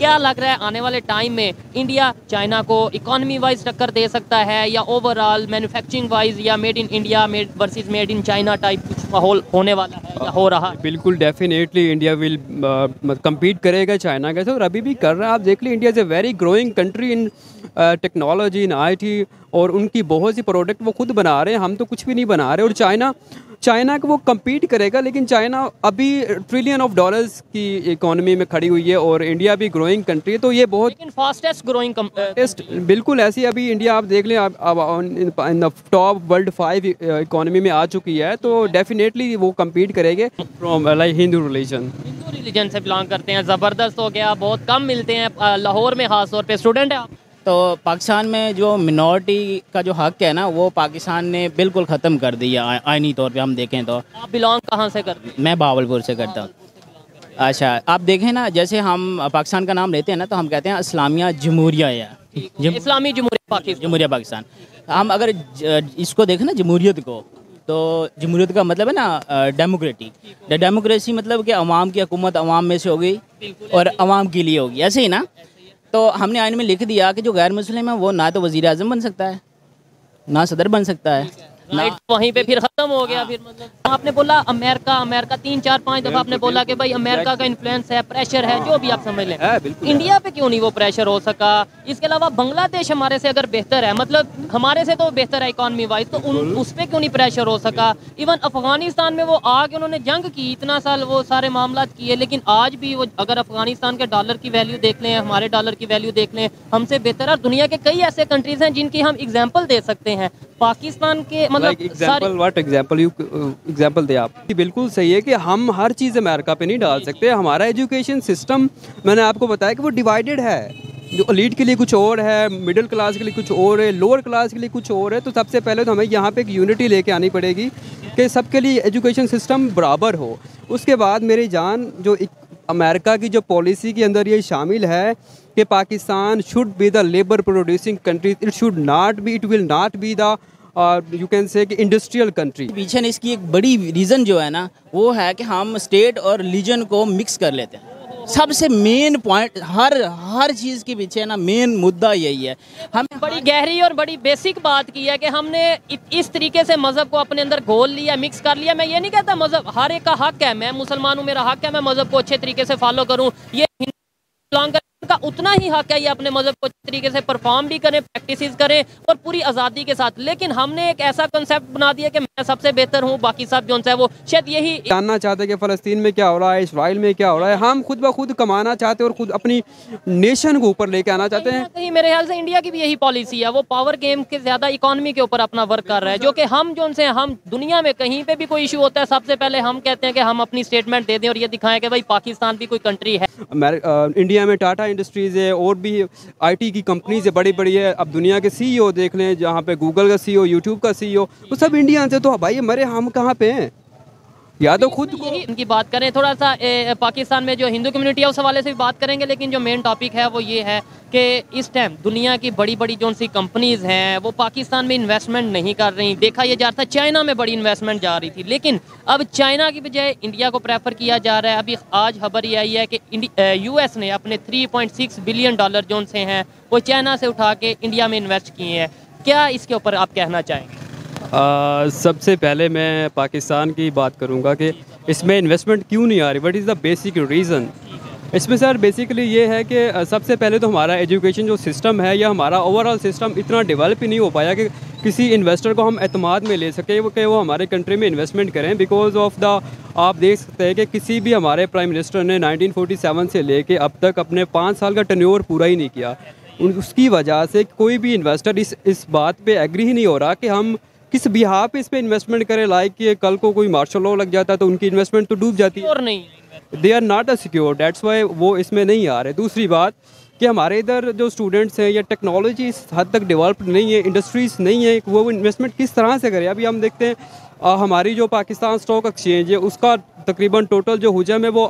क्या लग रहा है आने वाले टाइम में इंडिया चाइना को इकोनॉमी वाइज टक्कर दे सकता है या ओवरऑल मैन्युफैक्चरिंग वाइज या made in India versus made in China type कुछ माहौल होने वाला है या हो रहा है? बिल्कुल डेफिनेटली इंडिया विल कम्पीट करेगा चाइना के साथ, और अभी भी कर रहा है। आप देख लीजिए, India is a very growing country in technology, in IT, और उनकी बहुत सी प्रोडक्ट वो खुद बना रहे हैं, हम तो कुछ भी नहीं बना रहे। और चाइना को वो कम्पीट करेगा, लेकिन चाइना अभी ट्रिलियन ऑफ डॉलर्स की इकोनॉमी में खड़ी हुई है और इंडिया भी ग्रोइंग कंट्री है, तो ये बहुत लेकिन फास्टेस्ट ग्रोइंग बिल्कुल ऐसी अभी इंडिया आप देख लें, अब इन टॉप वर्ल्ड 5 इकोनॉमी में आ चुकी है, तो डेफिनेटली वो कम्पीट करेंगे फ्रॉम लाइक हिंदू रिलीजन से बिलोंग करते हैं। ज़बरदस्त हो गया, बहुत कम मिलते हैं लाहौर में, खास तौर पे स्टूडेंट है आप। तो पाकिस्तान में जो मिनॉरिटी का जो हक है ना, वो पाकिस्तान ने बिल्कुल ख़त्म कर दिया आइनी तौर पे हम देखें तो। आप बिलोंग कहाँ से करते हैं? मैं बहावलपुर से करता हूँ। अच्छा, आप देखें ना, जैसे हम पाकिस्तान का नाम लेते हैं ना, तो हम कहते हैं इस्लामिया जमहूरिया या इस्लामी जमहूरिया पाकिस्तान। हम अगर इसको देखें ना जमहूरियत को, तो जमहूरियत का मतलब है ना डेमोक्रेटिक। डेमोक्रेसी मतलब कि अवाम की हुकूमत अवाम में से होगी और अवाम के लिए होगी, ऐसे ही ना। तो हमने आइन में लिख दिया कि जो गैर मुस्लिम है वो ना तो वज़ीर आज़म बन सकता है, ना सदर बन सकता है। राइट, वहीं पे फिर खत्म हो गया। फिर मतलब आपने बोला अमेरिका 3-4-5 दफ़ा आपने बोला कि भाई अमेरिका का इन्फ्लुएंस है, प्रेशर है, जो भी आप समझ लें। इंडिया पे क्यों नहीं वो प्रेशर हो सका? इसके अलावा बांग्लादेश हमारे से अगर बेहतर है, मतलब हमारे से तो बेहतर है इकॉनमी वाइज, तो उस पर क्यों नहीं प्रेशर हो सका? इवन अफगानिस्तान में वो आके उन्होंने जंग की, इतना साल वो सारे मामला किए, लेकिन आज भी वो अगर अफगानिस्तान के डॉलर की वैल्यू देख लें, हमारे डॉलर की वैल्यू देख लें, हमसे बेहतर है। और दुनिया के कई ऐसे कंट्रीज हैं जिनकी हम एग्जाम्पल दे सकते हैं। पाकिस्तान के मतलब एग्जाम्पल दे आप। बिल्कुल सही है कि हम हर चीज़ अमेरिका पे नहीं डाल सकते। हमारा एजुकेशन सिस्टम, मैंने आपको बताया कि वो डिवाइडेड है, जो एलीट के लिए कुछ और है, मिडिल क्लास के लिए कुछ और है, लोअर क्लास के लिए कुछ और है। तो सबसे पहले तो हमें यहाँ पे एक यूनिटी लेके आनी पड़ेगी कि सबके लिए एजुकेशन सिस्टम बराबर हो। उसके बाद मेरी जान, जो अमेरिका की जो पॉलिसी के अंदर ये शामिल है कि Pakistan should be the labour producing country, it will not be the you can say कि इंडस्ट्रियल कंट्री। पीछे ने इसकी एक बड़ी रीज़न जो है ना, वो है कि हम स्टेट और रिलीजन को मिक्स कर लेते हैं। सबसे मेन पॉइंट हर चीज़ के पीछे ना मेन मुद्दा यही है। हम बड़ी गहरी और बड़ी बेसिक बात की है कि हमने इस तरीके से मज़हब को अपने अंदर घोल लिया, मिक्स कर लिया। मैं ये नहीं कहता मज़हब हर एक का हक है, मैं मुसलमान हूँ, मेरा हक है मैं मज़हब को अच्छे तरीके से फॉलो करूँ, ये का उतना ही हक है ये अपने मज़हब को अच्छे तरीके से परफॉर्म भी करें, प्रैक्टिस करें और पूरी आज़ादी के साथ। लेकिन हमने एक ऐसा कंसेप्ट बना दिया कि मैं सबसे बेहतर हूँ, बाकी सब जो है वो शायद यही जानना चाहते हैं कि फ़लस्तीन में क्या हो रहा है, इसराइल में क्या हो रहा है। हम खुद ब खुद कमाना चाहते हैं और खुद अपनी नेशन को ऊपर लेके आना चाहते हैं। कहीं मेरे ख्याल से इंडिया की भी यही पॉलिसी है, वो पावर गेम के ज़्यादा इकोनॉमी के ऊपर अपना वर्क कर रहा है, जो कि हम जो उनसे हम दुनिया में कहीं पे भी कोई इशू होता है, सबसे पहले हम कहते हैं कि हम अपनी स्टेटमेंट दे दें और ये दिखाएं कि भाई पाकिस्तान भी कोई कंट्री है। इंडिया में टाटा इंडस्ट्रीज़ है और भी आईटी की कंपनीज है बड़ी बड़ी है। अब दुनिया के सीईओ देख लें, जहाँ पे गूगल का सीईओ, यूट्यूब का सीईओ, वो सब इंडियन से। तो भाई मरे हम कहाँ पे हैं? या तो खुद को इनकी बात करें, थोड़ा सा पाकिस्तान में जो हिंदू कम्युनिटी है उस हवाले से भी बात करेंगे, लेकिन जो मेन टॉपिक है वो ये है कि इस टाइम दुनिया की बड़ी बड़ी जो सी कंपनीज हैं वो पाकिस्तान में इन्वेस्टमेंट नहीं कर रही। देखा यह जा रहा था चाइना में बड़ी इन्वेस्टमेंट जा रही थी, लेकिन अब चाइना की बजाय इंडिया को प्रेफर किया जा रहा है। अभी आज खबर ये आई है कि यूएस ने अपने 3.6 बिलियन डॉलर जो से हैं वो चाइना से उठा के इंडिया में इन्वेस्ट किए हैं। क्या इसके ऊपर आप कहना चाहेंगे? सबसे पहले मैं पाकिस्तान की बात करूंगा कि इसमें इन्वेस्टमेंट क्यों नहीं आ रही, what is the basic reason. इसमें सर बेसिकली ये है कि सबसे पहले तो हमारा एजुकेशन जो सिस्टम है या हमारा ओवरऑल सिस्टम इतना डेवलप ही नहीं हो पाया कि किसी इन्वेस्टर को हम एतमाद में ले सकें कि वो हमारे कंट्री में इन्वेस्टमेंट करें। बिकॉज ऑफ द आप देख सकते हैं कि किसी भी हमारे प्राइम मिनिस्टर ने 1947 से लेके अब तक अपने 5 साल का टेन्योर पूरा ही नहीं किया। उसकी वजह से कोई भी इन्वेस्टर इस बात पर एग्री ही नहीं हो रहा कि हम किस बिहार पे इस पे इन्वेस्टमेंट करें। लाइक कि कल को कोई मार्शल लॉ लग जाता है तो उनकी इन्वेस्टमेंट तो डूब जाती है और नहीं, they are not a secure, that's why वो इसमें नहीं आ रहे। दूसरी बात कि हमारे इधर जो स्टूडेंट्स हैं या टेक्नोलॉजी इस हद तक डेवलप नहीं है, इंडस्ट्रीज़ नहीं है, वो इन्वेस्टमेंट किस तरह से करें। अभी हम देखते हैं हमारी जो पाकिस्तान स्टॉक एक्सचेंज है उसका तकरीबन टोटल जो हुजम है वो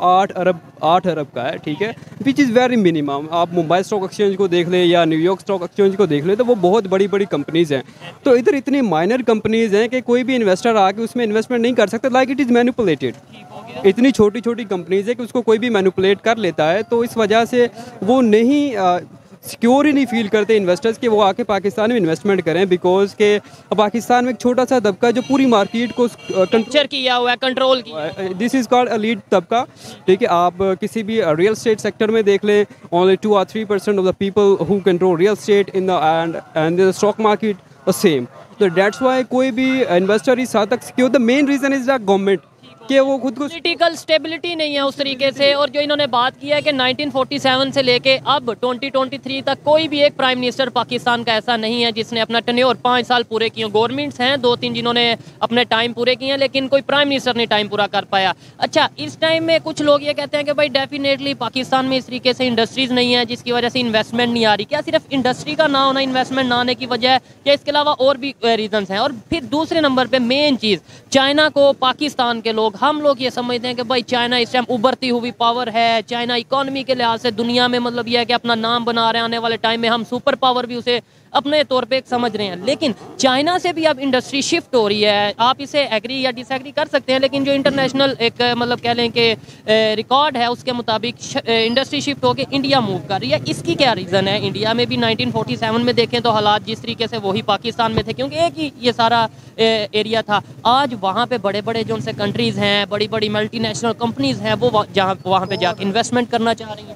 8 अरब का है, ठीक है, विच इज़ वेरी मिनिमम। आप मुंबई स्टॉक एक्सचेंज को देख लें या न्यूयॉर्क स्टॉक एक्सचेंज को देख लें तो वो बहुत बड़ी बड़ी कंपनीज़ हैं। तो इधर इतनी माइनर कंपनीज़ हैं कि कोई भी इन्वेस्टर आके उसमें इन्वेस्टमेंट नहीं कर सकता, लाइक इट इज़ मैनिपुलेटेड। इतनी छोटी छोटी कंपनीज़ है कि उसको कोई भी मैनिपुलेट कर लेता है, तो इस वजह से वो नहीं सिक्योर ही नहीं फील करते इन्वेस्टर्स कि वो आके पाकिस्तान में इन्वेस्टमेंट करें, बिकॉज के पाकिस्तान में एक छोटा सा तबका जो पूरी मार्केट को कैप्चर किया हुआ है, कंट्रोल किया। दिस इज़ कॉल्ड लीड तबका, ठीक है। आप किसी भी रियल स्टेट सेक्टर में देख लें, only 2 or 3% of the people who control real estate in the end the stock market the same. तो डेट्स वाई कोई भी इन्वेस्टर इस हद तक secure, the main reason is the government कि वो खुद को पॉलिटिकल स्टेबिलिटी नहीं है उस तरीके से। और जो इन्होंने बात की है कि 1947 से लेके अब 2023 तक कोई भी एक प्राइम मिनिस्टर पाकिस्तान का ऐसा नहीं है जिसने अपना टेन्योर 5 साल पूरे किए। गवर्नमेंट्स हैं 2-3 जिन्होंने अपने टाइम पूरे किए हैं, लेकिन कोई प्राइम मिनिस्टर नहीं टाइम पूरा कर पाया। अच्छा, इस टाइम में कुछ लोग ये कहते हैं कि भाई डेफिनेटली पाकिस्तान में इस तरीके से इंडस्ट्रीज़ नहीं है जिसकी वजह से इन्वेस्टमेंट नहीं आ रही। क्या सिर्फ इंडस्ट्री का ना होना इन्वेस्टमेंट ना आने की वजह है, या इसके अलावा और भी रीजंस हैं? और फिर दूसरे नंबर पर मेन चीज़, चाइना को पाकिस्तान के लोग, हम लोग ये समझते हैं कि भाई चाइना इस टाइम उभरती हुई पावर है, चाइना इकोनॉमी के लिहाज से दुनिया में मतलब यह है कि अपना नाम बना रहे हैं, आने वाले टाइम में हम सुपर पावर भी उसे अपने तौर पे समझ रहे हैं। लेकिन चाइना से भी अब इंडस्ट्री शिफ्ट हो रही है। आप इसे एग्री या डिसएग्री कर सकते हैं, लेकिन जो इंटरनेशनल एक मतलब कह लें कि रिकॉर्ड है उसके मुताबिक इंडस्ट्री शिफ्ट होकर इंडिया मूव कर रही है। इसकी क्या रीज़न है? इंडिया में भी 1947 में देखें तो हालात जिस तरीके से वही पाकिस्तान में थे, क्योंकि एक ही ये सारा एरिया था। आज वहाँ पे बड़े बड़े जो उनसे कंट्रीज़ हैं, बड़ी बड़ी मल्टीनेशनल कंपनीज़ हैं, वो जहाँ वहाँ पे जाके इन्वेस्टमेंट करना चाह रही हैं।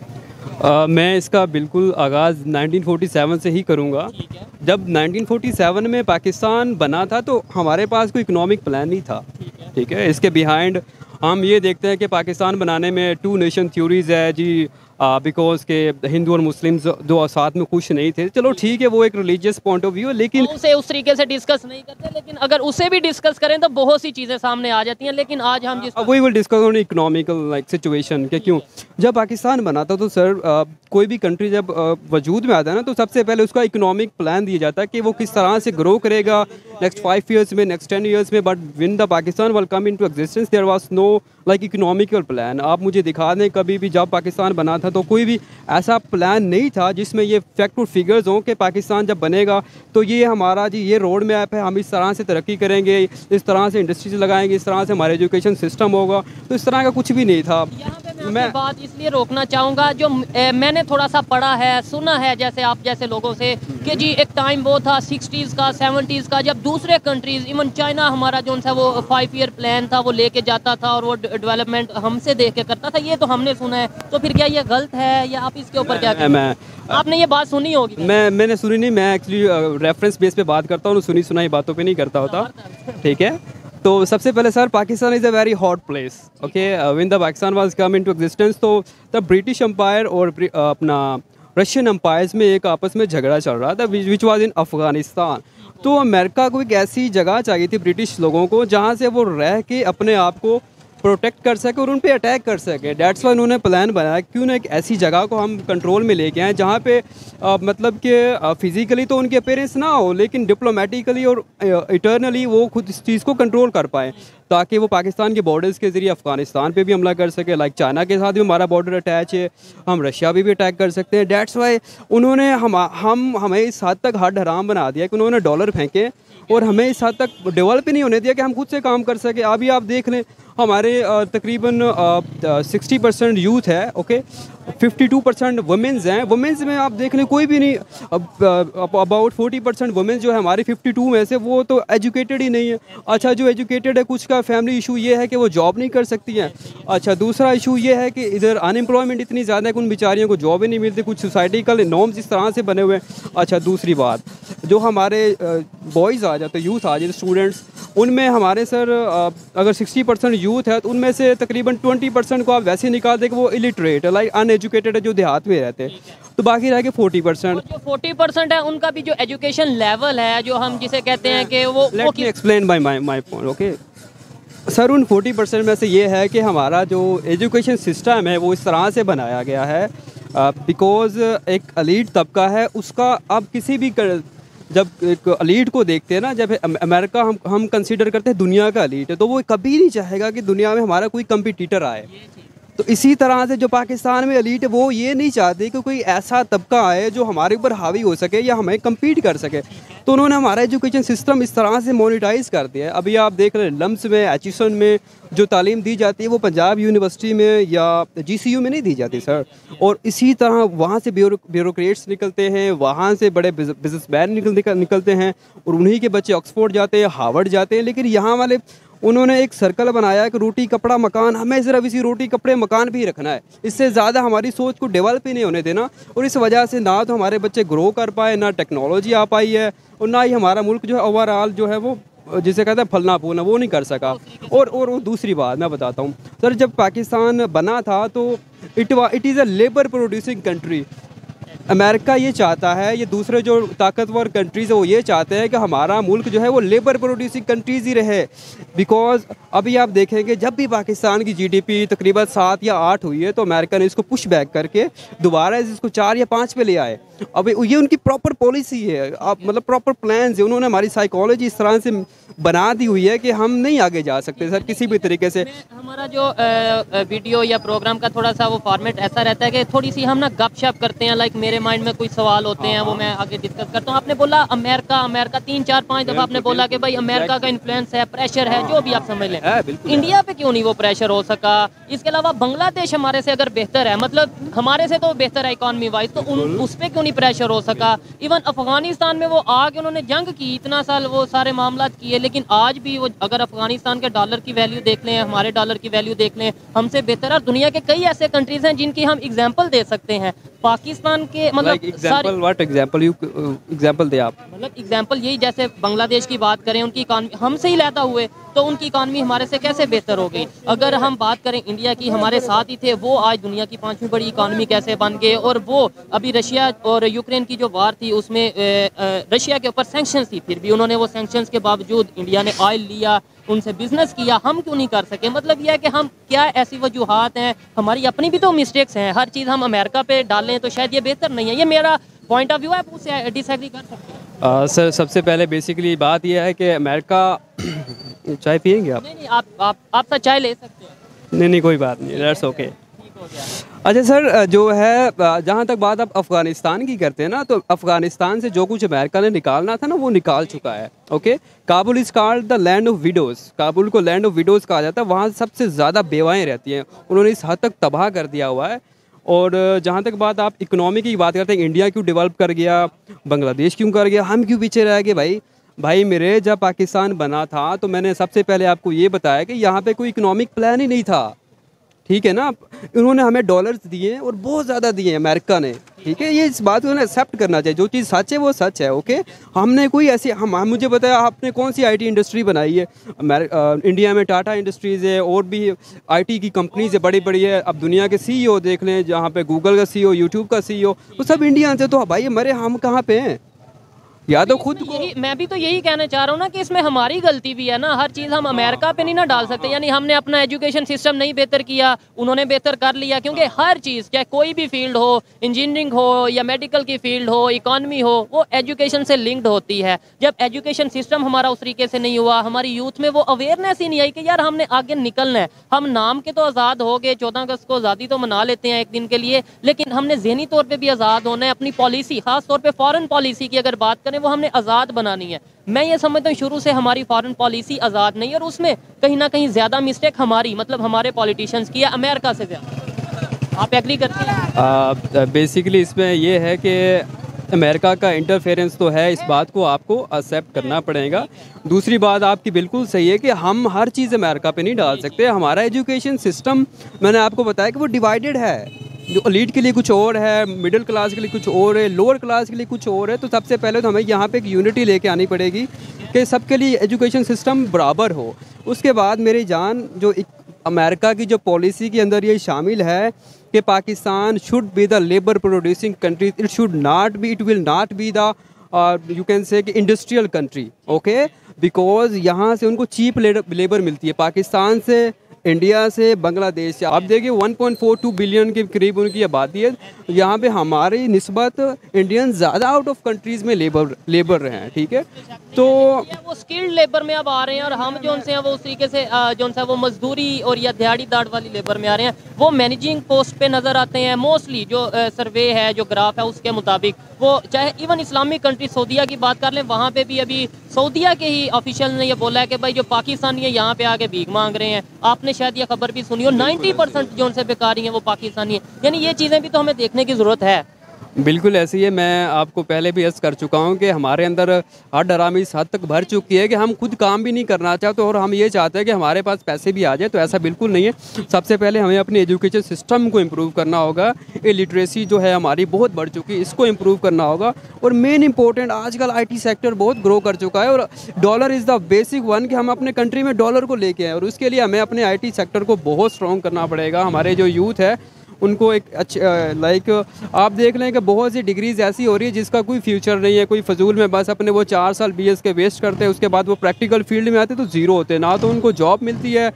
मैं इसका बिल्कुल आगाज़ 1947 से ही करूँगा। जब 1947 में पाकिस्तान बना था तो हमारे पास कोई इकोनॉमिक प्लान नहीं था, ठीक है। इसके बिहाइंड हम ये देखते हैं कि पाकिस्तान बनाने में 2 नेशन थ्योरीज़ है जी, बिकॉज के हिंदू और मुस्लिम्स दो साथ में खुश नहीं थे। चलो ठीक है, वो एक रिलीजियस पॉइंट ऑफ व्यू है, लेकिन उसे उस तरीके से डिस्कस नहीं करते। लेकिन अगर उसे भी डिस्कस करें तो बहुत सी चीज़ें सामने आ जाती हैं। लेकिन आज हम जिस we will discuss on economical like situation के क्यों जब पाकिस्तान बना था तो सर कोई भी कंट्री जब वजूद में आता है ना तो सबसे पहले उसका इकोनॉमिक प्लान दिया जाता है कि वो किस तरह से ग्रो करेगा नेक्स्ट 5 years में, नेक्स्ट 10 years में। But when the Pakistan will come into existence there was no like economical plan. आप मुझे दिखा दें कभी भी जब पाकिस्तान बना था तो कोई भी ऐसा प्लान नहीं था जिसमें ये फैक्ट और फिगर्स हों कि पाकिस्तान जब बनेगा तो ये हमारा जी ये रोड मैप है, हम इस तरह से तरक्की करेंगे, इस तरह से इंडस्ट्रीज लगाएंगे, इस तरह से हमारा एजुकेशन सिस्टम होगा। तो इस तरह का कुछ भी नहीं था। मैं बात इसलिए रोकना चाहूँगा, जो मैंने थोड़ा सा पढ़ा है, सुना है जैसे आप जैसे लोगों से कि जी एक टाइम वो था 60s का 70s का, जब दूसरे कंट्रीज़ इवन चाइना हमारा जो सा वो 5 year प्लान था वो लेके जाता था और वो डेवलपमेंट हमसे देख के करता था। ये तो हमने सुना है, तो फिर क्या ये गलत है या आप इसके ऊपर क्या कहते हैं? आपने ये बात सुनी होगी। मैंने सुनी नहीं, मैं एक्चुअली रेफरेंस बेस पे बात करता हूँ, सुनी सुनाई बातों पे नहीं करता होता, ठीक है। तो सबसे पहले sir Pakistan is a very hot place, okay. When the Pakistan was come into existence तो द ब्रिटिश एम्पायर और अपना रशियन एम्पायर्स में एक आपस में झगड़ा चल रहा था विच वाज इन अफ़गानिस्तान। तो अमेरिका को एक ऐसी जगह चाहिए थी ब्रिटिश लोगों को जहाँ से वो रह के अपने आप को प्रोटेक्ट कर सके और उन पे अटैक कर सके। डेट्स वाई उन्होंने प्लान बनाया क्यों ना एक ऐसी जगह को हम कंट्रोल में लेके आएँ जहाँ पे मतलब कि फिज़िकली तो उनके अपेयरेंस ना हो लेकिन डिप्लोमेटिकली और इटर्नली वो खुद इस चीज़ को कंट्रोल कर पाएँ, ताकि वो पाकिस्तान के बॉर्डर्स के ज़रिए अफ़गानिस्तान पे भी हमला कर सके। लाइक चाइना के साथ भी हमारा बॉर्डर अटैच है, हम रशिया भी अटैक कर सकते हैं। डेट्स वाई उन्होंने हमें इस हद तक हद हराम बना दिया कि उन्होंने डॉलर फेंके और हमें इस हद तक डेवलप ही नहीं होने दिया कि हम खुद से काम कर सके। अभी आप देख लें हमारे तकरीबन 60% यूथ है, ओके, 52% वुमेंस हैं। वुमेंस में आप देख लें कोई भी नहीं, अबाउट 40% वुमेंस जो है हमारी 52 में से वो तो एजुकेटेड ही नहीं है। अच्छा, जो एजुकेटेड है कुछ का फैमिली इशू ये है कि वो जॉब नहीं कर सकती हैं। अच्छा, दूसरा इशू ये है कि इधर अनएम्प्लॉयमेंट इतनी ज़्यादा है कि उन बेचारियों को जॉब ही नहीं मिलती, कुछ सोसाइटिकल नॉर्म्स इस तरह से बने हुए हैं। अच्छा, दूसरी बात जो हमारे बॉयज़ आ जाते, यूथ आ जाते, स्टूडेंट्स, उनमें हमारे सर अगर 60% यूथ है तो उनमें से तकरीबन 20% को आप वैसे निकाल दें कि वो इलिटरेट है, लाइक अनएजुकेटेड है, जो देहात में रहते हैं। तो बाकी रह गए 40%। जो 40% है उनका भी जो एजुकेशन लेवल है, जो हम जिसे कहते हैं कि वो let me explain by my point, okay sir. उन 40% में से ये है कि हमारा जो एजुकेशन सिस्टम है वो इस तरह से बनाया गया है बिकॉज एक एलीट तबका है उसका अब किसी भी जब एक एलीट को देखते हैं ना, जब अमेरिका हम कंसीडर करते हैं दुनिया का एलीट है, तो वो कभी नहीं चाहेगा कि दुनिया में हमारा कोई कंपटीटर आए। तो इसी तरह से जो पाकिस्तान में एलीट है वो ये नहीं चाहते कि कोई ऐसा तबका आए जो हमारे ऊपर हावी हो सके या हमें कम्पीट कर सके। तो उन्होंने हमारा एजुकेशन सिस्टम इस तरह से मोनेटाइज कर दिया है। अभी आप देख रहे हैं लम्स में, एचिसन में जो तालीम दी जाती है वो पंजाब यूनिवर्सिटी में या GCU में नहीं दी जाती सर। और इसी तरह वहाँ से ब्यूरोक्रेट्स निकलते हैं, वहाँ से बड़े बिजनेसमैन निकलते हैं और उन्हीं के बच्चे ऑक्सफोर्ड जाते हैं, हार्वर्ड जाते हैं। लेकिन यहाँ वाले उन्होंने एक सर्कल बनाया कि रोटी कपड़ा मकान, हमें सिर्फ इसी रोटी कपड़े मकान भी रखना है, इससे ज़्यादा हमारी सोच को डेवलप ही नहीं होने देना। और इस वजह से ना तो हमारे बच्चे ग्रो कर पाए, ना टेक्नोलॉजी आ पाई है, और ना ही हमारा मुल्क जो है ओवरऑल जो है वो जिसे कहते हैं फलना फूलना वो नहीं कर सका। और दूसरी बात मैं बताता हूँ सर, जब पाकिस्तान बना था तो it is a labour producing country. America ये चाहता है, ये दूसरे जो ताकतवर कंट्रीज़ है वो ये चाहते हैं कि हमारा मुल्क जो है वो लेबर प्रोड्यूसिंग कंट्रीज़ ही रहे। बिकॉज अभी आप देखेंगे जब भी पाकिस्तान की GDP तकरीबन 7 या 8 हुई है तो अमेरिका ने इसको पुश बैक करके दोबारा इसको 4 या 5 पे ले आए। अब ये उनकी प्रॉपर पॉलिसी है, आप मतलब प्रॉपर प्लान्स है। उन्होंने हमारी साइकोलॉजी इस तरह से बना दी हुई है कि हम नहीं आगे जा सकते सर किसी भी तरीके से। हमारा जो वीडियो या प्रोग्राम का थोड़ा सा वो फॉर्मेट ऐसा रहता है कि थोड़ी सी हम ना गपशप करते हैं, लाइक मेरे माइंड में कुछ सवाल होते हैं वो मैं आगे डिस्कस करता हूँ। आपने बोला अमेरिका 3, 4, 5 दफ़ा आपने बोला कि भाई अमेरिका का इन्फ्लुएंस है, प्रेशर है, जो भी आप समझ लें। इंडिया पे क्यों नहीं वो प्रेशर हो सका? इसके अलावा बांग्लादेश हमारे से अगर बेहतर है, मतलब हमारे से तो बेहतर है इकॉनमी वाइज, तो उस पर क्यों नहीं प्रेशर हो सका? इवन अफगानिस्तान में वो आगे उन्होंने जंग की, इतना साल वो सारे मामला किए, लेकिन आज भी वो अगर अफगानिस्तान के डॉलर की वैल्यू देख लें, हमारे डॉलर की वैल्यू देख लें, हमसे बेहतर है। और दुनिया के कई ऐसे कंट्रीज हैं जिनकी हम एग्जाम्पल दे सकते हैं। पाकिस्तान के मतलब एग्जाम्पल दे आप, मतलब एग्जाम्पल यही, जैसे बांग्लादेश की बात करें, उनकी इकॉनमी हमसे ही लेता हुए तो उनकी इकॉनमी हमारे से कैसे बेहतर हो गई। अगर हम बात करें इंडिया की, हमारे साथ ही थे, वो आज दुनिया की 5वीं बड़ी इकॉनमी कैसे बन गए। और वो अभी रशिया और यूक्रेन की जो वार थी उसमें रशिया के ऊपर सैंक्शंस थी, फिर भी उन्होंने वो सैंक्शंस के बावजूद इंडिया ने ऑयल लिया, उनसे बिजनेस किया। हम क्यों नहीं कर सके? मतलब यह है कि हम क्या ऐसी वजूहात हैं, हमारी अपनी भी तो मिस्टेक्स हैं। हर चीज़ हम अमेरिका पे डालें तो शायद ये बेहतर नहीं है। ये मेरा पॉइंट ऑफ व्यू है, आप उससे डिसएग्री कर सकते हैं। सर सबसे पहले बेसिकली बात यह है कि अमेरिका चाय पियेंगे आप? नहीं, आप तो चाय ले सकते हैं। नहीं कोई बात नहीं, दैट्स ओके। अच्छा सर, जो है जहाँ तक बात आप अफ़गानिस्तान की करते हैं ना, तो अफ़गानिस्तान से जो कुछ अमेरिका ने निकालना था ना वो निकाल चुका है। Okay, Kabul is called the land of widows. Kabul को लैंड ऑफ विडोज़ कहा जाता है, वहाँ सबसे ज़्यादा बेवाएँ रहती हैं। उन्होंने इस हद तक तबाह कर दिया हुआ है। और जहाँ तक बात आप इकोनॉमी की बात करते हैं, इंडिया क्यों डेवलप कर गया, बांग्लादेश क्यों कर गया, हम क्यों पीछे रह गए? भाई मेरे, जब पाकिस्तान बना था तो मैंने सबसे पहले आपको ये बताया कि यहाँ पे कोई इकोनॉमिक प्लान ही नहीं था, ठीक है ना। उन्होंने हमें डॉलर्स दिए और बहुत ज़्यादा दिए अमेरिका ने, ठीक है। ये इस बात को उन्हें एक्सेप्ट करना चाहिए, जो चीज़ सच है वो सच है। ओके, हमने कोई ऐसी मुझे बताया आपने कौन सी IT इंडस्ट्री बनाई है? इंडिया में टाटा इंडस्ट्रीज़ है और भी IT की कंपनीज है, बड़ी बड़ी है। अब दुनिया के CEO देख लें, जहाँ पे गूगल का CEO, यूट्यूब का CEO, वो सब इंडियन से। तो भाई मरे हम कहाँ पे हैं? या तो खुद को, मैं भी तो यही कहना चाह रहा हूँ ना कि इसमें हमारी गलती भी है ना। हर चीज़ हम अमेरिका पे नहीं ना डाल सकते। यानी हमने अपना एजुकेशन सिस्टम नहीं बेहतर किया, उन्होंने बेहतर कर लिया। क्योंकि हर चीज़, चाहे कोई भी फील्ड हो, इंजीनियरिंग हो या मेडिकल की फील्ड हो, इकॉनमी हो, वो एजुकेशन से लिंक्ड होती है। जब एजुकेशन सिस्टम हमारा उस तरीके से नहीं हुआ, हमारी यूथ में वो अवेयरनेस ही नहीं आई कि यार हमने आगे निकलना है। हम नाम के तो आज़ाद हो गए, 14 अगस्त को आज़ादी तो मना लेते हैं एक दिन के लिए, लेकिन हमने ज़हनी तौर पर भी आज़ाद होना है। अपनी पॉलिसी, खास तौर पर फॉरेन पॉलिसी की अगर बात करें, वो हमने आज़ाद बनानी है। मैं ये समझता हूँ शुरू से हमारी फॉरेन पॉलिसी आज़ाद नहीं है, और उसमें कहीं ना कहीं ज़्यादा मिस्टेक हमारी, मतलब हमारे पॉलिटिशियंस की है अमेरिका से ज़्यादा। आप एग्री करते हैं? बेसिकली इसमें यह है कि अमेरिका का इंटरफेरेंस तो है, इस बात को आपको एक्सेप्ट करना पड़ेगा। दूसरी बात आपकी बिल्कुल सही है कि हम हर चीज़ अमेरिका पे नहीं डाल सकते। हमारा एजुकेशन सिस्टम, मैंने आपको बताया कि वो डिवाइडेड है। जो एलीट के लिए कुछ और है, मिडिल क्लास के लिए कुछ और है, लोअर क्लास के लिए कुछ और है। तो सबसे पहले तो हमें यहाँ पे एक यूनिटी लेके आनी पड़ेगी कि सबके लिए एजुकेशन सिस्टम बराबर हो। उसके बाद मेरी जान, जो अमेरिका की जो पॉलिसी के अंदर ये शामिल है कि Pakistan should be the labour producing country, it should not be, it will not be the you can say कि इंडस्ट्रियल कंट्री। ओके, बिकॉज यहाँ से उनको चीप लेबर मिलती है। पाकिस्तान से इंडिया से बांग्लादेश से। आप देखिए 1.42 बिलियन के करीब उनकी आबादी है। यहाँ पे हमारी निस्बत इंडियन ज़्यादा आउट ऑफ कंट्रीज़ में लेबर रहे हैं, ठीक है। तो वो स्किल्ड लेबर में अब आ रहे हैं और हम जो उनसे हैं वो उस तरीके से जो उनसे वो मजदूरी और या दिहाड़ीदार वाली लेबर में आ रहे हैं। वो मैनेजिंग पोस्ट पे नज़र आते हैं मोस्टली। जो सर्वे है, जो ग्राफ है, उसके मुताबिक वो चाहे इवन इस्लामिक कंट्री सऊदीया की बात कर लें, वहाँ पे भी अभी सऊदीया के ही ऑफिशियल ने ये बोला है कि भाई जो पाकिस्तानी है यहाँ पे आके भीख मांग रहे हैं। आपने शायद ये खबर भी सुनी हो, 90% जो उनसे बेकारी हैं वो पाकिस्तानी है। यानी ये चीज़ें भी तो हमें देखने की ज़रूरत है। बिल्कुल ऐसी है। मैं आपको पहले भी अर्ज़ कर चुका हूँ कि हमारे अंदर हर डरामी इस हद तक भर चुकी है कि हम खुद काम भी नहीं करना चाहते और हम ये चाहते हैं कि हमारे पास पैसे भी आ जाए। तो ऐसा बिल्कुल नहीं है। सबसे पहले हमें अपने एजुकेशन सिस्टम को इम्प्रूव करना होगा। ये लिटरेसी जो है हमारी बहुत बढ़ चुकी है, इसको इम्प्रूव करना होगा। और मेन इंपॉर्टेंट, आजकल IT सेक्टर बहुत ग्रो कर चुका है और dollar is the basic one कि हम अपने कंट्री में डॉलर को लेके आए। और उसके लिए हमें अपने IT सेक्टर को बहुत स्ट्रॉन्ग करना पड़ेगा। हमारे जो यूथ है उनको एक लाइक आप देख लें कि बहुत सी डिग्रीज़ ऐसी हो रही है जिसका कोई फ्यूचर नहीं है। कोई फजूल में बस अपने वो 4 साल BS के वेस्ट करते हैं, उसके बाद वो प्रैक्टिकल फील्ड में आते तो ज़ीरो होते हैं, ना तो उनको जॉब मिलती है।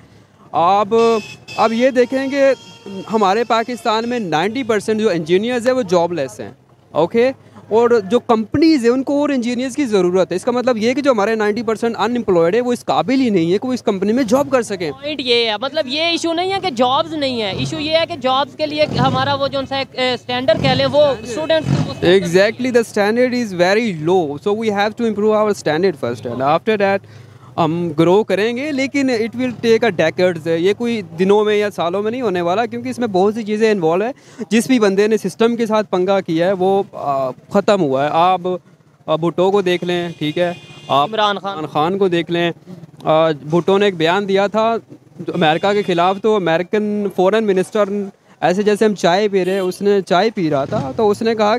अब ये देखेंगे हमारे पाकिस्तान में 90% जो इंजीनियर्स है वो जॉबलेस हैं, ओके। और जो कंपनीज़ है उनको और इंजीनियर्स की ज़रूरत है। इसका मतलब ये कि जो हमारे 90% अनएम्प्लॉयड है वो इस काबिल ही नहीं है कि वो इस कंपनी में जॉब कर सकें। पॉइंट ये है, मतलब ये इशू नहीं है कि जॉब्स नहीं है, इशू ये है कि जॉब्स के लिए हमारा वो जो सा स्टैंडर्ड कह लें वो students exactly the standard is very low, so we have to improve our standard first and after that हम ग्रो करेंगे। लेकिन it will take a decades, ये कोई दिनों में या सालों में नहीं होने वाला, क्योंकि इसमें बहुत सी चीज़ें इन्वॉल्व है। जिस भी बंदे ने सिस्टम के साथ पंगा किया है वो ख़त्म हुआ है। आप भुट्टो को देख लें, ठीक है, आप इमरान खान को देख लें। भुट्टो ने एक बयान दिया था अमेरिका के ख़िलाफ़, तो अमेरिकन फॉरेन मिनिस्टर ऐसे जैसे हम चाय पी रहे हैं, उसने चाय पी रहा था तो उसने कहा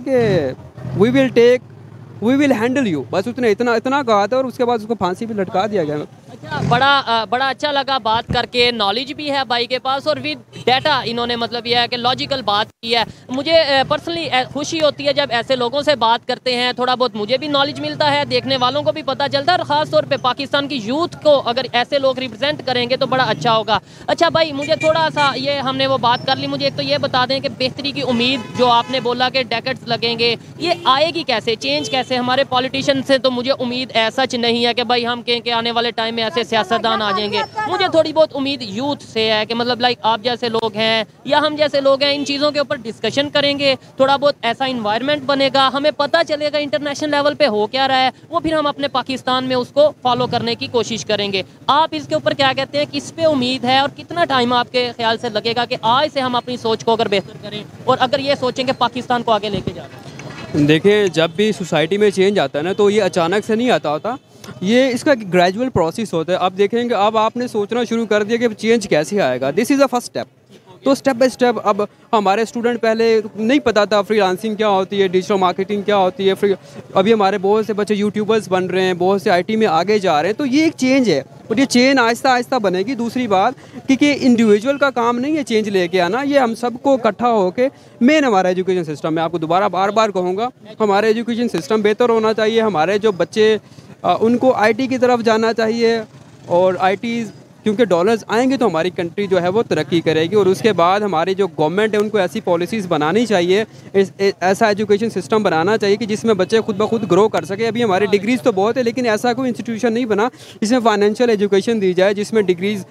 कि वी विल हैंडल यू, बस उसने इतना कहा था और उसके बाद उसको फांसी पे लटका दिया गया। अच्छा, बड़ा अच्छा लगा बात करके। नॉलेज भी है भाई के पास और विद डाटा इन्होंने मतलब यह है कि लॉजिकल बात की है। मुझे पर्सनली खुशी होती है जब ऐसे लोगों से बात करते हैं, थोड़ा बहुत मुझे भी नॉलेज मिलता है, देखने वालों को भी पता चलता है और ख़ास तौर पे पाकिस्तान की यूथ को अगर ऐसे लोग रिप्रेजेंट करेंगे तो बड़ा अच्छा होगा। अच्छा भाई, मुझे थोड़ा सा ये हमने वो बात कर ली, मुझे एक तो ये बता दें कि बेहतरी की उम्मीद जो आपने बोला कि डेकेड्स लगेंगे, ये आएगी कैसे, चेंज कैसे? हमारे पॉलिटिशियन से तो मुझे उम्मीद ऐसा नहीं है कि भाई हम कहें कि आने वाले टाइम में ऐसे सियासतदान आ जाएंगे। मुझे थोड़ी बहुत उम्मीद यूथ से है कि मतलब लाइक आप जैसे लोग हैं या हम जैसे लोग हैं, इन चीज़ों के ऊपर डिस्कशन करेंगे, थोड़ा बहुत ऐसा इन्वायरमेंट बनेगा, हमें पता चलेगा इंटरनेशनल लेवल पे हो क्या रहा है, वो फिर हम अपने पाकिस्तान में उसको फॉलो करने की कोशिश करेंगे। आप इसके ऊपर क्या कहते हैं, किस पे उम्मीद है और कितना टाइम आपके ख्याल से लगेगा कि आज से हम अपनी सोच को अगर बेहतर करें और अगर ये सोचें कि पाकिस्तान को आगे लेके जाना? देखिए, जब भी सोसाइटी में चेंज आता है ना तो ये अचानक से नहीं आता होता, ये इसका ग्रेजुअल प्रोसेस होता है। अब देखेंगे, अब आपने सोचना शुरू कर दिया कि चेंज कैसे आएगा, this is a first step. तो स्टेप बाय स्टेप अब हमारे स्टूडेंट पहले नहीं पता था फ्रीलांसिंग क्या होती है, डिजिटल मार्केटिंग क्या होती है, अभी हमारे बहुत से बच्चे यूट्यूबर्स बन रहे हैं, बहुत से IT में आगे जा रहे हैं। तो ये एक चेंज है और ये चेंज आहिस्ता आहिस्ता बनेगी। दूसरी बात कि इंडिविजुअल का काम नहीं है चेंज लेके आना, ये हम सबको इकट्ठा होकर मेन हमारा एजुकेशन सिस्टम है। आपको दोबारा बार कहूँगा, हमारा एजुकेशन सिस्टम बेहतर होना चाहिए। हमारे जो बच्चे उनको IT की तरफ जाना चाहिए और IT क्योंकि डॉलर्स आएंगे तो हमारी कंट्री जो है वो तरक्की करेगी। और उसके बाद हमारी जो गवर्नमेंट है उनको ऐसी पॉलिसीज़ बनानी चाहिए, ऐसा एजुकेशन सिस्टम बनाना चाहिए कि जिसमें बच्चे खुद ब खुद ग्रो कर सके। अभी हमारे डिग्रीज़ तो बहुत है, लेकिन ऐसा कोई इंस्टीट्यूशन नहीं बना जिसमें फाइनेंशियल एजुकेशन दी जाए, जिसमें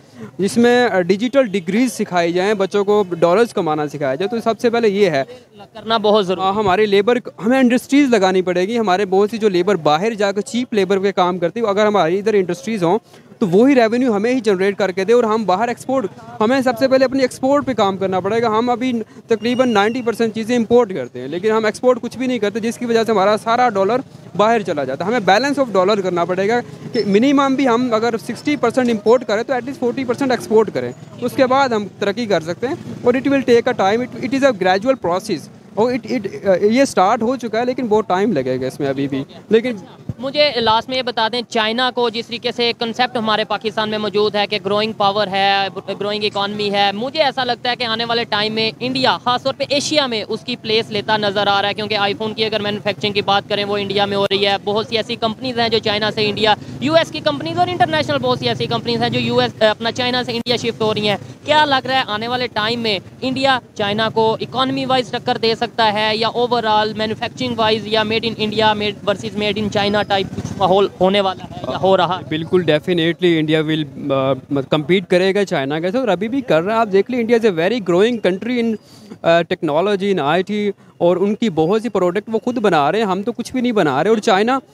डिजिटल डिग्रीज सिखाई जाएँ, बच्चों को डॉलर्स कमाना सिखाया जाए। तो सबसे पहले ये है करना बहुत ज़रूरी। हमारी लेबर, हमें इंडस्ट्रीज़ लगानी पड़ेगी। हमारे बहुत सी जो लेबर बाहर जाकर चीप लेबर पे काम करती है, अगर हमारी इधर इंडस्ट्रीज़ हों तो वही रेवेन्यू हमें ही जनरेट करके दे और हम बाहर एक्सपोर्ट, हमें सबसे पहले अपनी एक्सपोर्ट पे काम करना पड़ेगा। हम अभी तकरीबन 90% चीज़ें इंपोर्ट करते हैं, लेकिन हम एक्सपोर्ट कुछ भी नहीं करते, जिसकी वजह से हमारा सारा डॉलर बाहर चला जाता है। हमें बैलेंस ऑफ डॉलर करना पड़ेगा कि मिनिमम भी हम अगर 60% इंपोर्ट करें तो एटलीस्ट 40% एक्सपोर्ट करें, उसके बाद हम तरक्की कर सकते हैं। और it will take a time, it is a gradual process. और ये स्टार्ट हो चुका है, लेकिन बहुत टाइम लगेगा इसमें अभी भी। लेकिन मुझे लास्ट में ये बता दें, चाइना को जिस तरीके से कंसेप्ट हमारे पाकिस्तान में मौजूद है कि ग्रोइंग पावर है, ग्रोइंग इकॉनमी है, मुझे ऐसा लगता है कि आने वाले टाइम में इंडिया खासतौर पे एशिया में उसकी प्लेस लेता नज़र आ रहा है, क्योंकि आईफोन की अगर मैन्युफैक्चरिंग की बात करें वो इंडिया में हो रही है। बहुत सी ऐसी कंपनीज हैं जो चाइना से इंडिया, यूएस की कंपनीज और इंटरनेशनल बहुत सी ऐसी कंपनीज हैं जो यूएस अपना चाइना से इंडिया शिफ्ट हो रही हैं। क्या लग रहा है आने वाले टाइम में इंडिया चाइना को इकॉनमी वाइज टक्कर दे सकता है, या ओवरऑल मैन्युफैक्चरिंग वाइज, या made in India versus made in China type कुछ माहौल होने वाला है या हो रहा है? बिल्कुल डेफिनेटली इंडिया विल कम्पीट करेगा चाइना के साथ, और अभी भी कर रहा है। आप देख लीजिए, India is a very growing country in technology, in IT, और उनकी बहुत सी प्रोडक्ट वो खुद बना रहे हैं, हम तो कुछ भी नहीं बना रहे। और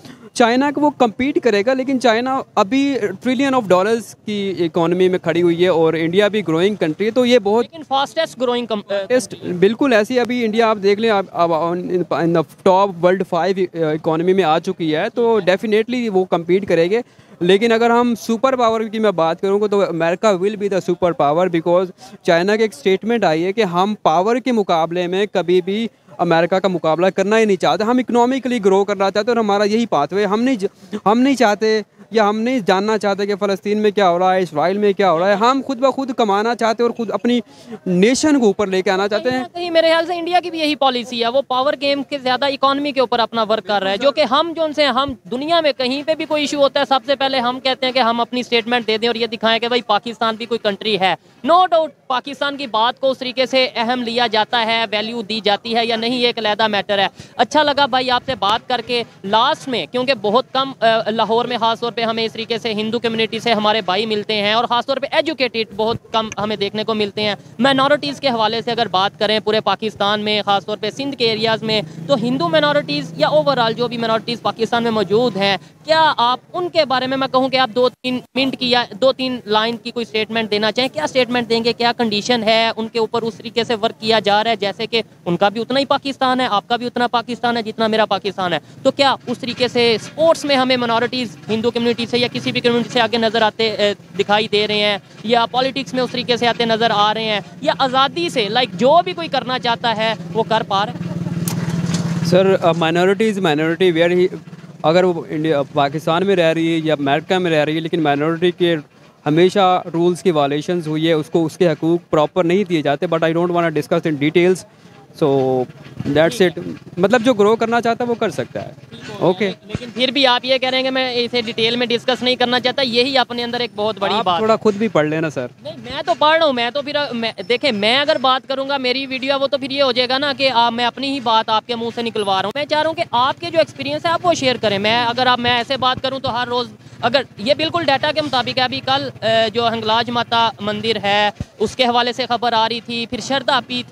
चाइना को वो कम्पीट करेगा, लेकिन चाइना अभी ट्रिलियन ऑफ डॉलर्स की इकोनॉमी में खड़ी हुई है, और इंडिया भी ग्रोइंग कंट्री है, तो ये बहुत लेकिन फास्टेस्ट ग्रोइंग बिल्कुल ऐसी अभी इंडिया आप देख लें, अब इन टॉप वर्ल्ड 5 इकोनॉमी में आ चुकी है, तो डेफिनेटली वो कम्पीट करेंगे। लेकिन अगर हम सुपर पावर की मैं बात करूँगा तो America will be the super power, because China की एक स्टेटमेंट आई है कि हम पावर के मुकाबले में कभी भी अमेरिका का मुकाबला करना ही नहीं चाहते, हम इकोनॉमिकली ग्रो करना चाहते हैं, और हमारा यही पाथवे। हम नहीं चाहते, या हम नहीं जानना चाहते कि फ़लस्तीन में क्या हो रहा है, इसराइल में क्या हो रहा है। हम खुद ब खुद कमाना चाहते हैं और खुद अपनी नेशन को ऊपर लेके आना चाहते हैं। कहीं मेरे ख्याल से इंडिया की भी यही पॉलिसी है, वो पावर गेम के ज़्यादा इकोनॉमी के ऊपर अपना वर्क कर रहा है, जो कि हम जो उनसे हम दुनिया में कहीं पे भी कोई इशू होता है सबसे पहले हम कहते हैं कि हम अपनी स्टेटमेंट दे दें और ये दिखाएं कि भाई पाकिस्तान भी कोई कंट्री है। नो डाउट पाकिस्तान की बात को उस तरीके से अहम लिया जाता है, वैल्यू दी जाती है या नहीं, ये एक अलहदा मैटर है। अच्छा लगा भाई आपसे बात करके। लास्ट में क्योंकि बहुत कम लाहौर में खासतौर पर हमें इस तरीके से हिंदू कम्युनिटी से हमारे भाई मिलते हैं, और ख़ासतौर पे एजुकेटेड बहुत कम हमें देखने को मिलते हैं। माइनॉरिटीज़ के हवाले से अगर बात करें पूरे पाकिस्तान में, ख़ासतौर पे सिंध के एरियाज़ में, तो हिंदू माइनॉरिटीज़ या ओवरऑल जो भी माइनॉरिटीज़ पाकिस्तान में मौजूद हैं, क्या आप उनके बारे में, मैं कहूँ कि आप 2-3 मिनट की या 2-3 लाइन की कोई स्टेटमेंट देना चाहें, क्या स्टेटमेंट देंगे? क्या कंडीशन है उनके ऊपर उस तरीके से वर्क किया जा रहा है जैसे कि उनका भी उतना ही पाकिस्तान है, आपका भी उतना पाकिस्तान है जितना मेरा पाकिस्तान है, तो क्या उस तरीके से स्पोर्ट्स में हमें माइनॉरिटीज़ हिंदू कम्युनिटी से या किसी भी कम्युनिटी से आगे नज़र आते दिखाई दे रहे हैं, या पॉलिटिक्स में उस तरीके से आते नज़र आ रहे हैं, या आज़ादी से जो भी कोई करना चाहता है वो कर पा रहे हैं? सर माइनॉरिटी वेयर ही, अगर वो इंडिया पाकिस्तान में रह रही है या अमेरिका में रह रही है, लेकिन माइनॉरिटी के हमेशा रूल्स की वायलेशंस हुई है, उसको उसके हकूक़ प्रॉपर नहीं दिए जाते। But I don't want to discuss in details, so that's it. मतलब जो ग्रो करना चाहता है वो कर सकता है। ओके लेकिन फिर भी आप ये कह रहे हैं कि मैं इसे डिटेल में डिस्कस नहीं करना चाहता, यही अपने अंदर एक बहुत बड़ी बात। थोड़ा खुद भी पढ़ लेना सर। नहीं, मैं तो पढ़ रहा हूँ, मैं तो फिर देखें, मैं अगर बात करूँगा मेरी वीडियो, वो तो फिर ये हो जाएगा ना कि मैं अपनी ही बात आपके मुंह से निकलवा रहा हूँ। मैं चाह रहा हूँ कि आपके जो एक्सपीरियंस है आप वो शेयर करें। मैं ऐसे बात करूँ तो हर रोज़, अगर ये बिल्कुल डाटा के मुताबिक है, अभी कल जो हंगलाज माता मंदिर है उसके हवाले से खबर आ रही थी, फिर शरदा पीठ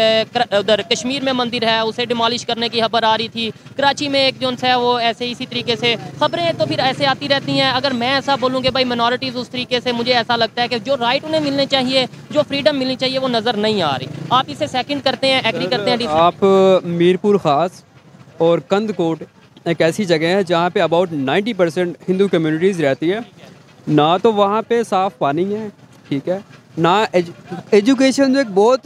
एक उधर कश्मीर में मंदिर है उसे डिमोलिश करने की खबर आ रही थी, कराची में एक जो है वो ऐसे इसी तरीके से खबरें तो फिर ऐसे आती रहती हैं। अगर मैं ऐसा बोलूँ कि भाई मिनॉरिटीज़ उस तरीके से, मुझे ऐसा लगता है कि जो राइट उन्हें मिलने चाहिए, जो फ्रीडम मिलनी चाहिए, वो नज़र नहीं आ रही। आप इसे सेकंड करते हैं, एग्री करते हैं? आप मीरपुर ख़ास और कंदकोट एक ऐसी जगह है जहाँ पे अबाउट 90% हिंदू कम्युनिटीज़ रहती है। ना तो वहाँ पे साफ़ पानी है, ठीक है, ना एजुकेशन जो एक बहुत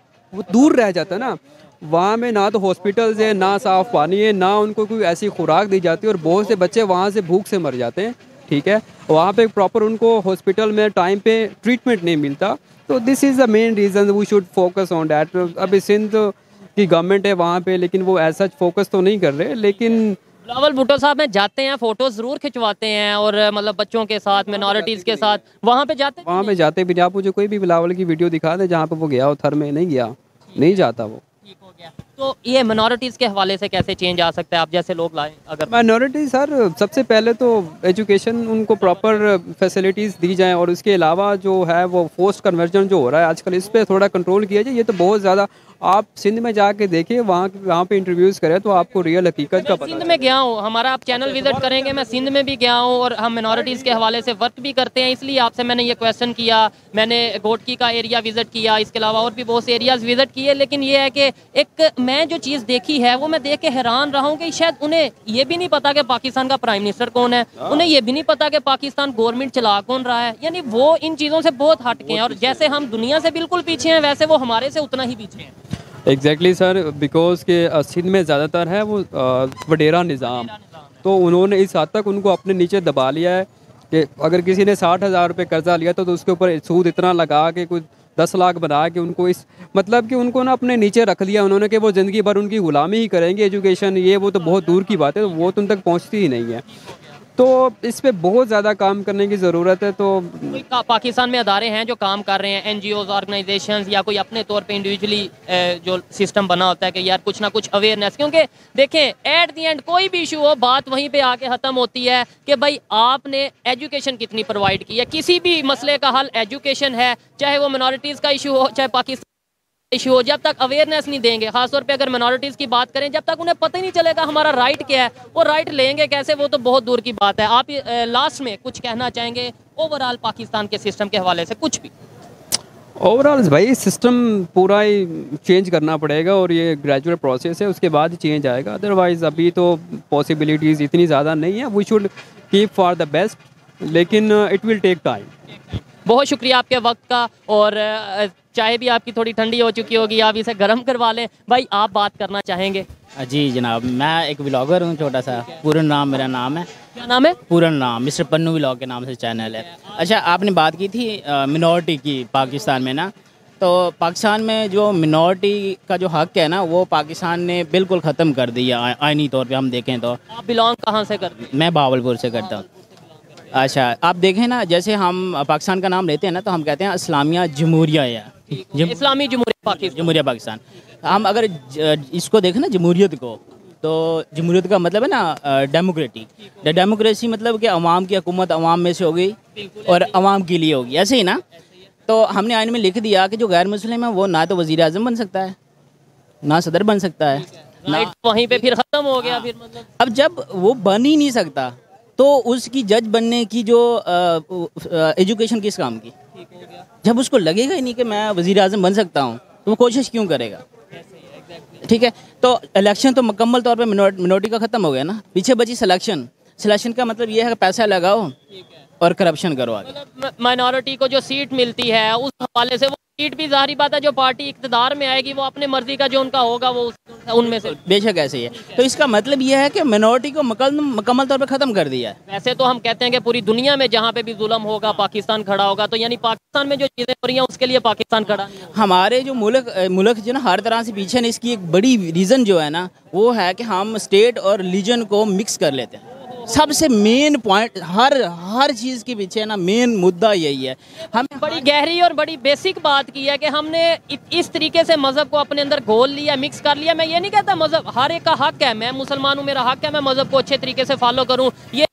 दूर रह जाता है ना, वहाँ में ना तो हॉस्पिटल्स है, ना साफ़ पानी है, ना उनको कोई ऐसी खुराक दी जाती है, और बहुत से बच्चे वहाँ से भूख से मर जाते हैं। ठीक है, वहाँ पे प्रॉपर उनको हॉस्पिटल में टाइम पे ट्रीटमेंट नहीं मिलता। तो this is the main reason we should focus on that. अभी सिंध की गवर्नमेंट है वहाँ पे, लेकिन वो ऐसा फोकस तो नहीं कर रहे। लेकिन बिलावल भुट्टो साहब में जाते हैं, फ़ोटोज़ ज़रूर खिंचवाते हैं, और मतलब बच्चों के साथ, मिनॉरिटीज़ के साथ वहाँ पे जाते भी नहीं। आप मुझे कोई भी बिलावल की वीडियो दिखा दें जहाँ पे वो गया हो, थर में नहीं गया, नहीं जाता वो। ठीक हो गया। तो ये मिनॉरिटीज़ के हवाले से कैसे चेंज आ सकता है, आप जैसे लोग लाएं? अगर माइनॉरिटी सर, सबसे पहले तो एजुकेशन उनको प्रॉपर फैसिलिटीज़ दी जाएं, और उसके अलावा जो है वो फोर्स्ड कन्वर्जन जो हो रहा है आजकल, इस पर थोड़ा कंट्रोल किया जाए। ये तो बहुत ज़्यादा, आप सिंध में जाके देखिए, वहाँ पे इंटरव्यूज़ करें तो आपको रियल हकीकत का पता। सिंध में गया हूँ, हमारा आप चैनल विजिट करेंगे, मैं सिंध में भी गया हूँ, और हम मिनॉरिटीज़ के हवाले से वर्क भी करते हैं, इसलिए आपसे मैंने ये क्वेश्चन किया। मैंने घोटकी का एरिया विजिट किया, इसके अलावा और भी बहुत से एरियाज़ विजिट किए। लेकिन ये है कि एक मैं जो चीज़ देखी है वो मैं देख के हैरान रहा हूँ कि शायद उन्हें ये भी नहीं पता कि पाकिस्तान का प्राइम मिनिस्टर कौन है, उन्हें ये भी नहीं पता कि पाकिस्तान गवर्नमेंट चला कौन रहा है। यानी वो इन चीज़ों से बहुत हट के हैं, और जैसे हम दुनिया से बिल्कुल पीछे हैं, वैसे वो हमारे से उतना ही पीछे हैं। एग्जैक्टली सर, बिकॉज के सिंध में ज़्यादातर है वो वडेरा निज़ाम, तो उन्होंने इस हद तक उनको अपने नीचे दबा लिया है कि अगर किसी ने 60,000 रुपये कर्जा लिया तो उसके ऊपर सूद इतना लगा के कुछ 10 लाख बना के उनको इस मतलब कि उनको ना अपने नीचे रख लिया उन्होंने कि वो ज़िंदगी भर उनकी ग़ुलामी ही करेंगे। एजुकेशन ये वो तो बहुत दूर की बात है, वो तो उन तक पहुँचती ही नहीं है। तो इस पे बहुत ज़्यादा काम करने की ज़रूरत है। तो पाकिस्तान में अदारे हैं जो काम कर रहे हैं, एनजीओज, ऑर्गेनाइजेशंस, या कोई अपने तौर पे इंडिविजुअली जो सिस्टम बना होता है कि यार कुछ ना कुछ अवेयरनेस, क्योंकि देखें एट दी एंड कोई भी इशू हो बात वहीं पे आके ख़त्म होती है कि भाई आपने एजुकेशन कितनी प्रोवाइड की है। किसी भी मसले का हल एजुकेशन है, चाहे वो मिनॉरिटीज़ का इशू हो चाहे पाकिस्तान इशू हो। जब तक अवेयरनेस नहीं देंगे, खासतौर पे अगर मिनॉरिटीज़ की बात करें, जब तक उन्हें पता ही नहीं चलेगा हमारा राइट क्या है, वो राइट लेंगे कैसे, वो तो बहुत दूर की बात है। आप लास्ट में कुछ कहना चाहेंगे ओवरऑल पाकिस्तान के सिस्टम के हवाले से कुछ भी? ओवरऑल भाई सिस्टम पूरा ही चेंज करना पड़ेगा और ये ग्रेजुअल प्रोसेस है, उसके बाद ही चेंज आएगा। अदरवाइज़ अभी तो पॉसिबिलिटीज़ इतनी ज़्यादा नहीं है। We should keep for the best, लेकिन इट विल टेक टाइम। बहुत शुक्रिया आपके वक्त का, और चाय भी आपकी थोड़ी ठंडी हो चुकी होगी, आप इसे गर्म करवा लें। भाई आप बात करना चाहेंगे? जी जनाब, मैं एक व्लॉगर हूँ छोटा सा, पूरन नाम मेरा नाम है। क्या नाम है? पूरन नाम, मिस्टर पन्नू व्लॉग के नाम से चैनल है। अच्छा, आपने बात की थी मिनॉरिटी की पाकिस्तान में ना, तो पाकिस्तान में जो मिनॉरिटी का जो हक़ है ना, वो पाकिस्तान ने बिल्कुल ख़त्म कर दिया आइनी तौर पे हम देखें तो। आप बिलोंग कहाँ से करते हैं? मैं बावलपुर से करता हूँ। अच्छा, आप देखें ना, जैसे हम पाकिस्तान का नाम लेते हैं ना तो हम कहते हैं इस्लामिया जमहूरिया या इस्लामी जमहूरिया पाकिस्तान। हम अगर इसको देखें ना जमहूरियत को, तो जमहूरियत का मतलब है ना डेमोक्रेटिक। डेमोक्रेसी मतलब कि अवाम की हुकूमत अवाम में से हो गई और अवाम के लिए होगी, ऐसे ही ना। तो हमने आइन में लिख दिया कि जो गैर मुस्लिम है वो ना तो वज़ीर आज़म बन सकता है, ना सदर बन सकता है, ना वहीं पे फिर ख़त्म हो गया। फिर मतलब अब जब वो बन ही नहीं सकता तो उसकी जज बनने की जो एजुकेशन किस काम की? जब उसको लगेगा ही नहीं कि मैं वज़ीर आज़म बन सकता हूँ तो वो कोशिश क्यों करेगा? ठीक है, तो इलेक्शन तो मुकम्मल तौर पे मिनॉरिटी का ख़त्म हो गया ना। पीछे बची सिलेक्शन का मतलब ये है कि पैसा लगाओ और करप्शन करो आगे। मतलब माइनॉरिटी को जो सीट मिलती है उस हवाले से वो सीट भी ज़ाहिर बात है जो पार्टी इक़्तिदार में आएगी वो अपने मर्जी का जो उनका होगा वो उनमें से बेशक ऐसे ही है। तो इसका मतलब ये है कि मिनॉरिटी को मुकम्मल तौर पे ख़त्म कर दिया है। वैसे तो हम कहते हैं कि पूरी दुनिया में जहाँ पे भी जुल्म होगा पाकिस्तान खड़ा होगा, तो यानी पाकिस्तान में जो चीज़ें हो रही हैं उसके लिए पाकिस्तान खड़ा। हमारे जो मुल्क जो ना हर तरह से पीछे नहीं, इसकी एक बड़ी रीज़न जो है ना वो है कि हम स्टेट और रिलीजन को मिक्स कर लेते हैं। सबसे मेन पॉइंट हर चीज़ के पीछे ना मेन मुद्दा यही है। हम बड़ी गहरी और बड़ी बेसिक बात की है कि हमने इस तरीके से मज़हब को अपने अंदर घोल लिया, मिक्स कर लिया। मैं ये नहीं कहता मज़हब हर एक का हक है, मैं मुसलमान हूँ, मेरा हक है मैं मज़हब को अच्छे तरीके से फॉलो करूँ, ये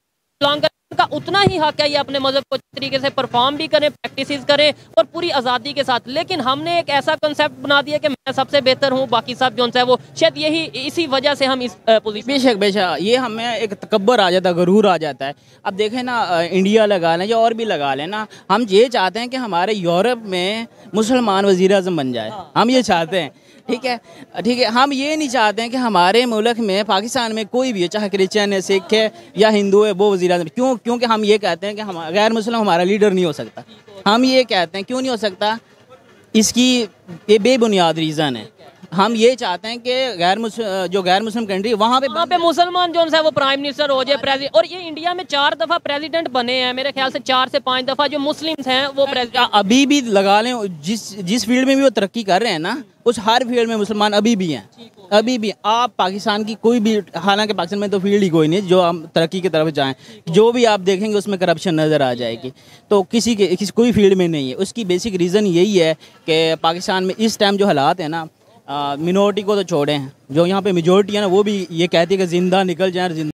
का उतना ही हक है ये अपने मज़हब को अच्छे तरीके से परफॉर्म भी करें, प्रैक्टिस करें और पूरी आज़ादी के साथ। लेकिन हमने एक ऐसा कंसेप्ट बना दिया कि मैं सबसे बेहतर हूँ, बाकी सब जो है वो शायद यही इसी वजह से हम इस पोजीशन। बेशक ये हमें एक तकब्बर आ जाता है, गरूर आ जाता है। अब देखें ना, इंडिया लगा लें या और भी लगा लें ना, हम ये चाहते हैं कि हमारे यूरोप में मुसलमान वज़ीर आज़म बन जाए, हम ये चाहते हैं। ठीक है, हम ये नहीं चाहते हैं कि हमारे मुल्क में पाकिस्तान में कोई भी है, चाहे क्रिश्चियन है, सिख है या हिंदू है, वो वज़ीर आज़म। क्योंकि हम ये कहते हैं कि हम गैर मुस्लिम हमारा लीडर नहीं हो सकता। हम ये कहते हैं क्यों नहीं हो सकता, इसकी ये बेबुनियाद रीज़न है। हम ये चाहते हैं कि जो गैर मुस्लिम कंट्री वहाँ पे मुसलमान जो है वो प्राइम मिनिस्टर हो जाए, प्रेसिडेंट। और ये इंडिया में 4 दफ़ा प्रेसिडेंट बने हैं, मेरे ख्याल से 4 से 5 दफ़ा जो मुस्लिम्स हैं वो प्रेसिडेंट। अभी भी लगा लें, जिस फील्ड में भी वो तरक्की कर रहे हैं ना, उस हर फील्ड में मुसलमान अभी भी हैं, अभी भी। आप पाकिस्तान की कोई भी, हालांकि पाकिस्तान में तो फील्ड ही कोई नहीं जो हम तरक्की की तरफ जाएं, जो भी आप देखेंगे उसमें करप्शन नज़र आ जाएगी। तो कोई फील्ड में नहीं है। उसकी बेसिक रीज़न यही है कि पाकिस्तान में इस टाइम जो हालात है ना, मिनॉरिटी को तो छोड़े हैं, जो यहाँ पे मेजॉरिटी है ना वो भी ये कहती है कि ज़िंदा निकल जाए,